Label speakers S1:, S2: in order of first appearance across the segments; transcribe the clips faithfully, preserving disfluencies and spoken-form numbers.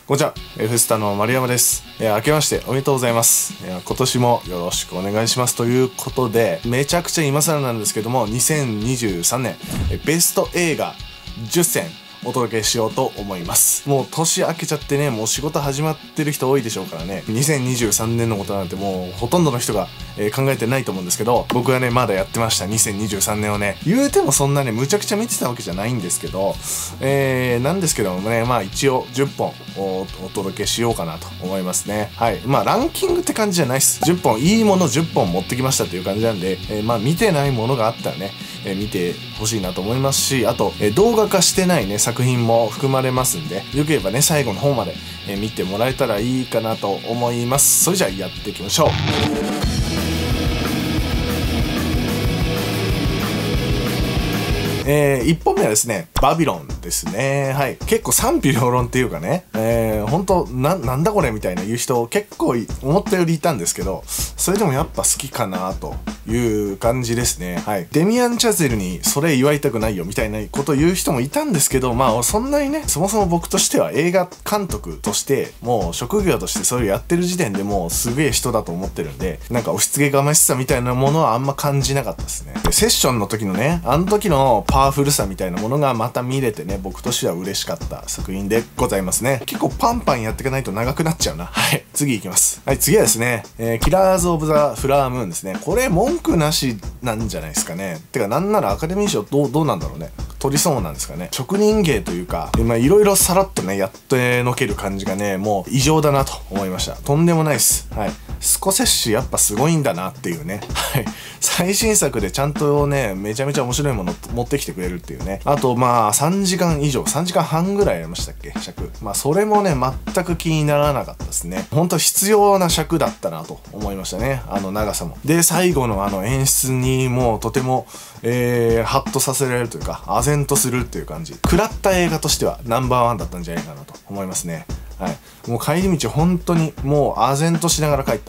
S1: こんにちは、F スタの丸山です。えー、明けましておめでとうございます。えー、今年もよろしくお願いしますということで、めちゃくちゃ今更なんですけども、にせんにじゅうさんねん、えー、ベスト映画じゅっせんお届けしようと思います。もう年明けちゃってね、もう仕事始まってる人多いでしょうからね、にせんにじゅうさんねんのことなんてもうほとんどの人が、えー、考えてないと思うんですけど、僕はね、まだやってました。にせんにじゅうさんねんをね、言うてもそんなね、むちゃくちゃ見てたわけじゃないんですけど、えー、なんですけどもね、まあ一応じゅっぽん お, お届けしようかなと思いますね。はい。まあランキングって感じじゃないっす。じゅっぽん、いいものじゅっぽん持ってきましたっていう感じなんで、えー、まあ見てないものがあったらね、えー、見てほしいなと思いますし、あと、えー、動画化してないね、作品も含まれますんで、よければね、最後の方まで、えー、見てもらえたらいいかなと思います。それじゃあやっていきましょう。えー、いっぽんめはですね、バビロンですね。はい。結構賛否両論っていうかね、えー、ほんと、な、なんだこれみたいな言う人結構思ったよりいたんですけど、それでもやっぱ好きかなという感じですね。はい。デミアン・チャゼルにそれ言われたくないよみたいなことを言う人もいたんですけど、まあそんなにね、そもそも僕としては映画監督として、もう職業としてそれをやってる時点でもうすげえ人だと思ってるんで、なんか押し付けがましさみたいなものはあんま感じなかったですね。でセッションの時のね、あの時のパワフルさみたいなものがまた見れてね、僕としては嬉しかった作品でございますね。結構パンパンやっていかないと長くなっちゃうな。はい。次行きます。はい、次はですね、えー、キラーズ・オブ・ザ・フラワームーンですね。これ文句なしなんじゃないですかね。てかなんならアカデミー賞どう、どうなんだろうね。取りそうなんですかね。職人芸というか、まあいろいろさらっとね、やってのける感じがね、もう異常だなと思いました。とんでもないです。はい。スコセッシやっぱすごいんだなっていうね。はい。最新作でちゃんとね、めちゃめちゃ面白いもの持ってきてくれるっていうね。あとまあさんじかん以上、さんじかんはんぐらいやりましたっけ、尺。まあそれもね、全く気にならなかったですね。ほんと必要な尺だったなと思いましたね。あの長さも。で、最後のあの演出にもうとても、えー、ハッとさせられるというか、唖然とするっていう感じ。食らった映画としてはナンバーワンだったんじゃないかなと思いますね。はい。もう帰り道本当にもう唖然としながら帰った。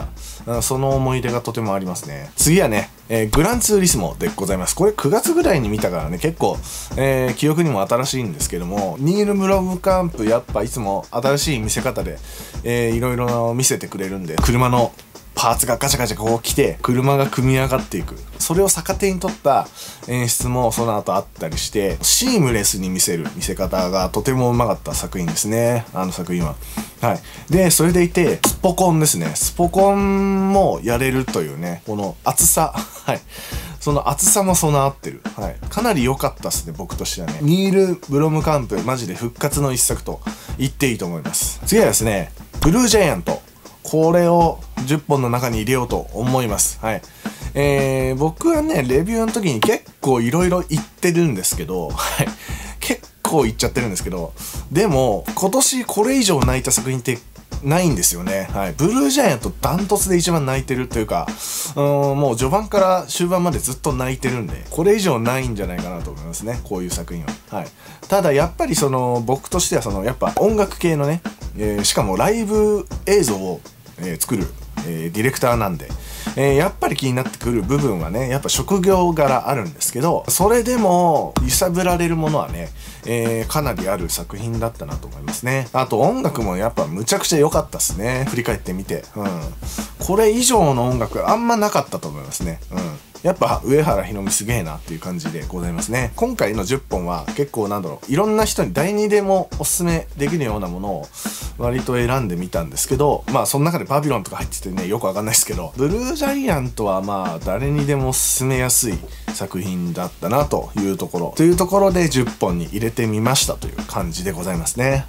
S1: その思い出がとてもありますね。次はね、えー、グランツーリスモでございます。これくがつぐらいに見たからね、結構、えー、記憶にも新しいんですけども、ニール・ムロムカンプやっぱいつも新しい見せ方で、えー、いろいろ見せてくれるんで、車のパーツがガチャガチャこう来て、車が組み上がっていく。それを逆手に取った演出もその後あったりして、シームレスに見せる見せ方がとてもうまかった作品ですね。あの作品は。はい。で、それでいて、スポコンですね。スポコンもやれるというね、この厚さ。はい。その厚さも備わってる。はい。かなり良かったっすね、僕としてはね。ニール・ブロムカンプ、マジで復活の一作と言っていいと思います。次はですね、ブルージャイアント。これをじゅっぽんの中に入れようと思います。はい。えー、僕はね、レビューの時に結構いろいろ言ってるんですけど、はい。結構言っちゃってるんですけど、でも、今年これ以上泣いた作品ってないんですよね。はい。ブルージャイアントダントツで一番泣いてるというか、うーん、もう序盤から終盤までずっと泣いてるんで、これ以上ないんじゃないかなと思いますね。こういう作品は。はい。ただやっぱりその、僕としてはその、やっぱ音楽系のね、えー、しかもライブ映像をえー、作る、えー、ディレクターなんで、えー、やっぱり気になってくる部分はね、やっぱ職業柄あるんですけど、それでも揺さぶられるものはね、えー、かなりある作品だったなと思いますね。あと音楽もやっぱむちゃくちゃ良かったっすね。振り返ってみて。うん。これ以上の音楽あんまなかったと思いますね。うん。やっぱ上原ひろみすげえなっていう感じでございますね。今回のじゅっぽんは結構なんだろう、いろんな人に誰にでもおすすめできるようなものを割と選んでみたんですけど、まあその中でバビロンとか入っててね、よくわかんないですけど、ブルージャイアントはまあ誰にでも勧めやすい作品だったなというところ。というところでじゅっぽんに入れてみましたという感じでございますね。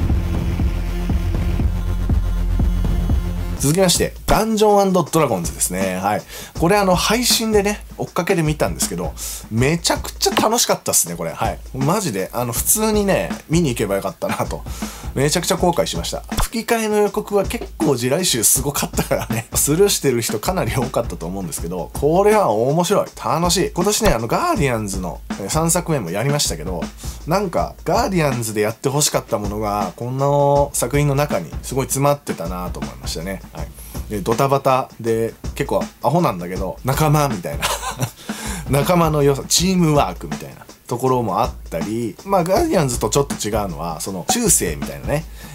S1: 続きまして、ダンジョン&ドラゴンズですね。はい。これあの、配信でね、追っかけで見たんですけど、めちゃくちゃ楽しかったっすね、これ。はい。マジで、あの、普通にね、見に行けばよかったなと。めちゃくちゃ後悔しました。吹き替えの予告は結構地雷臭すごかったからね、スルーしてる人かなり多かったと思うんですけど、これは面白い。楽しい。今年ね、あの、ガーディアンズのさんさくめもやりましたけど、なんか、ガーディアンズでやって欲しかったものが、こんな作品の中にすごい詰まってたなと思いましたね。はい。で、ドタバタで、結構アホなんだけど、仲間みたいな。仲間の良さ、チームワークみたいなところもあったり、まあ、ガーディアンズとちょっと違うのは、その、中世みたいなね、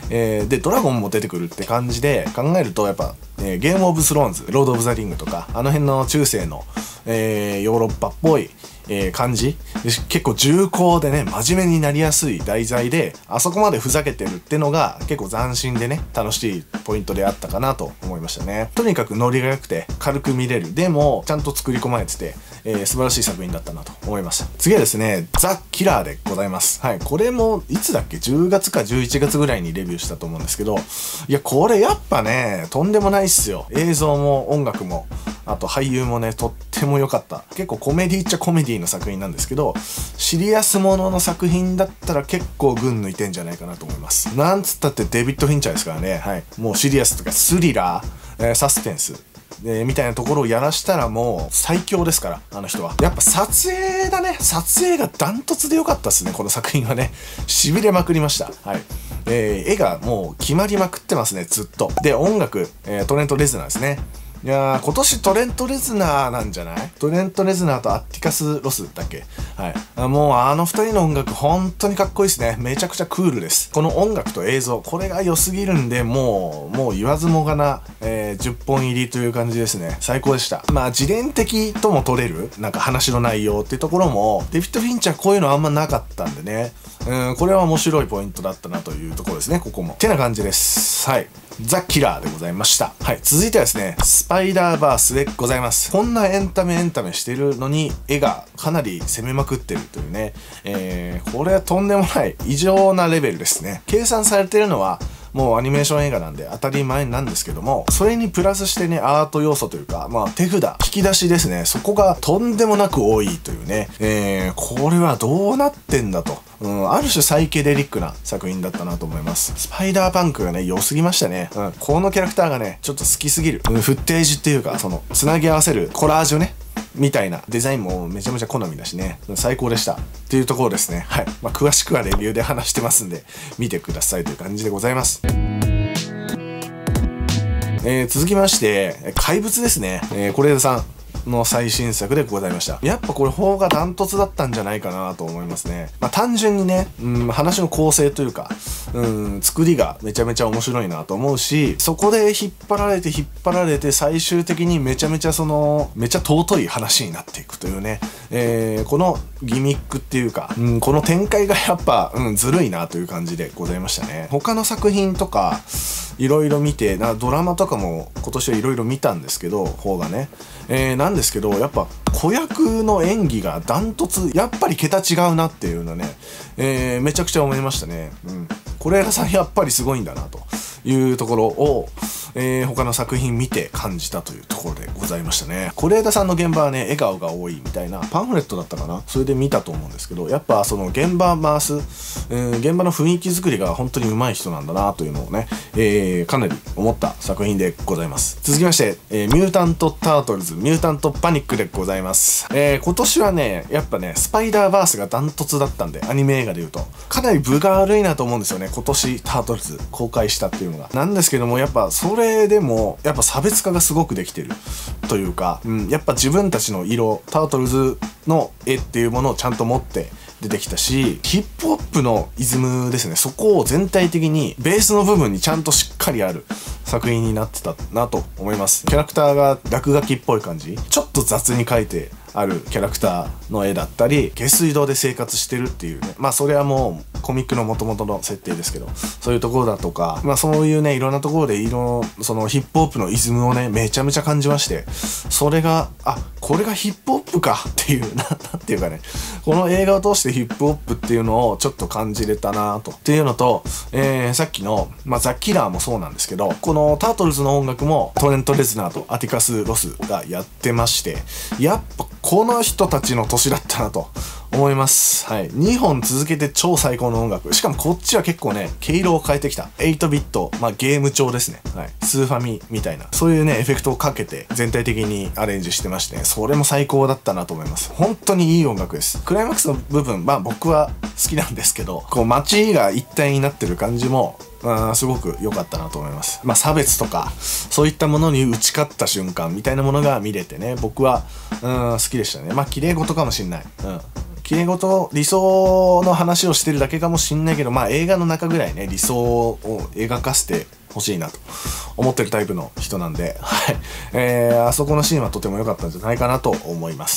S1: えー、でドラゴンも出てくるって感じで考えると、やっぱ、えー、ゲームオブスローンズ、ロードオブザリングとか、あの辺の中世の、えー、ヨーロッパっぽいえー、感じ結構重厚でね、真面目になりやすい題材で、あそこまでふざけてるってのが結構斬新でね、楽しいポイントであったかなと思いましたね。とにかくノリが良くて軽く見れる、でもちゃんと作り込まれてて、えー、素晴らしい作品だったなと思いました。次はですね、ザ・キラーでございます。はい、これもいつだっけ、じゅうがつかじゅういちがつぐらいにレビューしたと思うんですけど、いやこれやっぱね、とんでもないっすよ。映像も音楽も、あと俳優もね、とっても良かった。結構コメディっちゃコメディの作品なんですけど、シリアスものの作品だったら結構群抜いてんじゃないかなと思います。なんつったってデビッド・フィンチャーですからね。はい、もうシリアスとかスリラー、えー、サスペンス、えー、みたいなところをやらしたらもう最強ですから、あの人は。やっぱ撮影だね。撮影がダントツで良かったっすね、この作品はね。痺れまくりました。はい。えー、絵がもう決まりまくってますね、ずっと。で、音楽、えー、トレント・レズナーですね。いやー、今年トレント・レズナーなんじゃない？トレント・レズナーとアッティカス・ロスだっけ？はい。もうあの二人の音楽本当にかっこいいですね。めちゃくちゃクールです。この音楽と映像、これが良すぎるんで、もう、もう言わずもがな、えー、じゅっぽん入りという感じですね。最高でした。まあ、自伝的とも取れる、なんか話の内容っていうところも、デビッド・フィンチャーこういうのあんまなかったんでね。うん、これは面白いポイントだったなというところですね、ここも。てな感じです。はい。ザ・キラーでございました。はい。続いてはですね、スパイダーバースでございます。こんなエンタメエンタメしてるのに、絵がかなり攻めまくってるというね。えー、これはとんでもない異常なレベルですね。計算されてるのは、もうアニメーション映画なんで当たり前なんですけども、それにプラスしてね、アート要素というか、まあ手札、引き出しですね。そこがとんでもなく多いというね。えー、これはどうなってんだと。うん、ある種サイケデリックな作品だったなと思います。スパイダーパンクがね、良すぎましたね。うん、このキャラクターがね、ちょっと好きすぎる。うん、フッテージっていうか、その、つなぎ合わせるコラージュね。みたいなデザインもめちゃめちゃ好みだしね、最高でしたっていうところですね。はい。まあ、詳しくはレビューで話してますんで、見てくださいという感じでございます。えー、続きまして、怪物ですね。えー、是枝さんの最新作でございました。やっぱこれ邦画ダントツだったんじゃないかなと思いますね。まあ単純にね、うん、話の構成というか、うん、作りがめちゃめちゃ面白いなと思うし、そこで引っ張られて引っ張られて最終的にめちゃめちゃその、めちゃ尊い話になっていくというね、えー、このギミックっていうか、うん、この展開がやっぱ、うん、ずるいなという感じでございましたね。他の作品とか、いろいろ見て、なドラマとかも今年はいろいろ見たんですけど、方がね。えー、なんですけど、やっぱ子役の演技がダントツ、やっぱり桁違うなっていうのね、えー、めちゃくちゃ思いましたね。うん。是枝さんやっぱりすごいんだなというところを、えー、他の作品見て感じたというところでございましたね。是枝さんの現場はね、笑顔が多いみたいなパンフレットだったかな、それで見たと思うんですけど、やっぱその現場回す、えー、現場の雰囲気作りが本当に上手い人なんだなというのをね、えー、かなり思った作品でございます。続きまして、えー、ミュータント・タートルズ、ミュータント・パニックでございます。えー、今年はね、やっぱね、スパイダーバースがダントツだったんで、アニメ映画で言うと、かなり分が悪いなと思うんですよね、今年タートルズ公開したっていうのが。なんですけども、やっぱそれでもやっぱ差別化がすごくできてるというか、うん、やっぱ自分たちの色、タートルズの絵っていうものをちゃんと持って出てきたし、ヒップホップのイズムですね、そこを全体的にベースの部分にちゃんとしっかりある作品になってたなと思います。キャラクターが落書きっぽい感じ、ちょっと雑に描いてあるキャラクターの絵だったり、下水道で生活してるっていうね、まあそれはもうコミックの元々の設定ですけど、そういうところだとか、まあそういうね、いろんなところで色そのヒップホップのイズムをね、めちゃめちゃ感じまして、それが、あ、これがヒップホップかっていう、な、なんていうかね、この映画を通してヒップホップっていうのをちょっと感じれたなと。っていうのと、えー、さっきの、まあザ・キラーもそうなんですけど、このタートルズの音楽もトレント・レズナーとアティカス・ロスがやってまして、やっぱこの人たちの年だったなと思います。はい。にほん続けて超最高の音楽。しかもこっちは結構ね、毛色を変えてきた。エイトビット、まあゲーム調ですね。はい。スーファミみたいな。そういうね、エフェクトをかけて全体的にアレンジしてましてね、それも最高だったなと思います。本当にいい音楽です。クライマックスの部分、まあ僕は好きなんですけど、こう街が一体になってる感じも、あすごく良かったなと思います。まあ差別とかそういったものに打ち勝った瞬間みたいなものが見れてね、僕はうん好きでしたね。まあ綺麗事かもしんない。うん。 綺麗事、理想の話をしてるだけかもしんないけど、まあ映画の中ぐらいね、理想を描かせてほしいなと思ってるタイプの人なんで、はい。えー、あそこのシーンはとても良かったんじゃないかなと思います。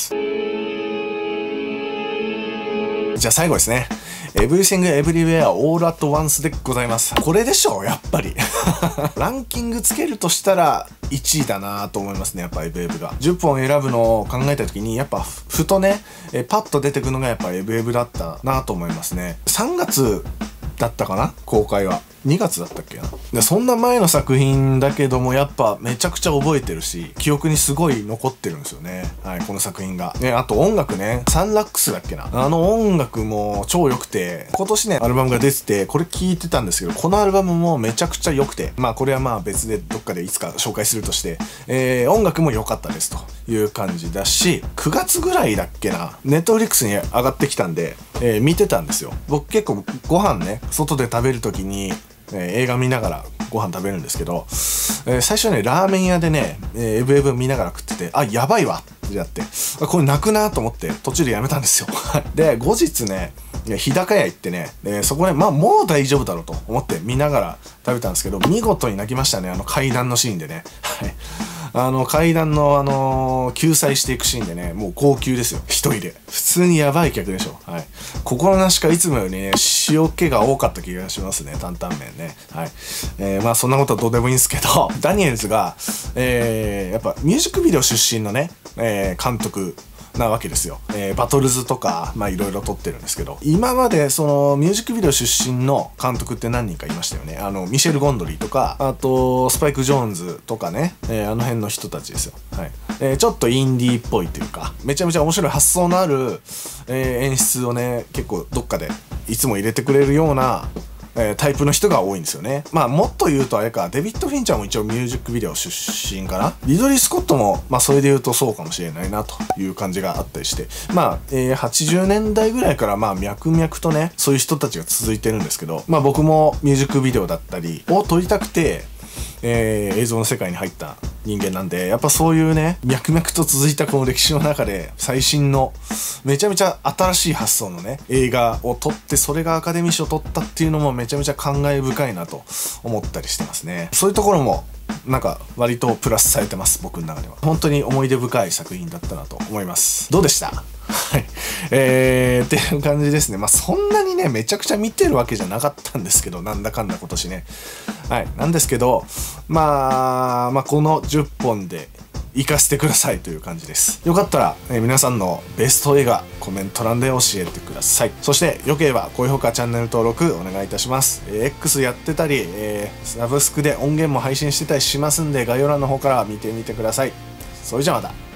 S1: じゃあ最後ですね。Everything Everywhere All at Once でございます。これでしょう、やっぱり。ランキングつけるとしたらいちいだなと思いますね、やっぱエブエブが。じゅっぽん選ぶのを考えた時に、やっぱふとね、えパッと出てくるのがやっぱエブエブだったなと思いますね。さんがつだったかな、公開は。にがつだったっけな。でそんな前の作品だけども、やっぱめちゃくちゃ覚えてるし、記憶にすごい残ってるんですよね。はい、この作品が。ね、あと音楽ね、サンラックスだっけな。あの音楽も超良くて、今年ね、アルバムが出てて、これ聴いてたんですけど、このアルバムもめちゃくちゃ良くて、まあこれはまあ別でどっかでいつか紹介するとして、えー、音楽も良かったですという感じだし、くがつぐらいだっけな、ネットフリックスに上がってきたんで、えー、見てたんですよ。僕結構ご飯ね、外で食べるときに、えー、映画見ながらご飯食べるんですけど、えー、最初ねラーメン屋でね、えー、エブエブ見ながら食ってて、あやばいわってやって、これ泣くなと思って途中でやめたんですよ。で後日ね日高屋行ってね、えー、そこねまあもう大丈夫だろうと思って見ながら食べたんですけど、見事に泣きましたね、あの階段のシーンでね。はいあの階段のあのー、救済していくシーンでね、もう号泣ですよ、一人で。普通にやばい客でしょ。はい。心なしかいつもよりね、塩気が多かった気がしますね、担々麺ね。はい。えー、まあそんなことはどうでもいいんですけど、ダニエルズが、えー、やっぱミュージックビデオ出身のね、えー、監督、なわけですよ。えー、バトルズとか、まあいろいろ撮ってるんですけど、今までそのミュージックビデオ出身の監督って何人かいましたよね。あの、ミシェル・ゴンドリーとか、あと、スパイク・ジョーンズとかね、えー、あの辺の人たちですよ。はい。えー、ちょっとインディーっぽいというか、めちゃめちゃ面白い発想のある、えー、演出をね、結構どっかでいつも入れてくれるような、えー、タイプの人が多いんですよね。まあもっと言うとあれか、デビッド・フィンチャーも一応ミュージックビデオ出身かな。リドリー・スコットもまあそれで言うとそうかもしれないなという感じがあったりして、まあ、えー、はちじゅうねんだいぐらいからまあ脈々とねそういう人たちが続いてるんですけど、まあ僕もミュージックビデオだったりを撮りたくて、えー、映像の世界に入った人間なんで、やっぱそういうね脈々と続いたこの歴史の中で最新のめちゃめちゃ新しい発想のね映画を撮って、それがアカデミー賞を取ったっていうのもめちゃめちゃ感慨深いなと思ったりしてますね。そういうところもなんか割とプラスされてます、僕の中では。本当に思い出深い作品だったなと思います。どうでした？はい。えー、っていう感じですね。まあそんなにね、めちゃくちゃ見てるわけじゃなかったんですけど、なんだかんだ今年ね。はい。なんですけど、まあ、まあこのじゅっぽんで行かせてくださいという感じです。よかったら、えー、皆さんのベスト映画コメント欄で教えてください。そしてよければ高評価、チャンネル登録お願いいたします。えー、X やってたり、えー、サブスクで音源も配信してたりしますんで、概要欄の方から見てみてください。それじゃあまた。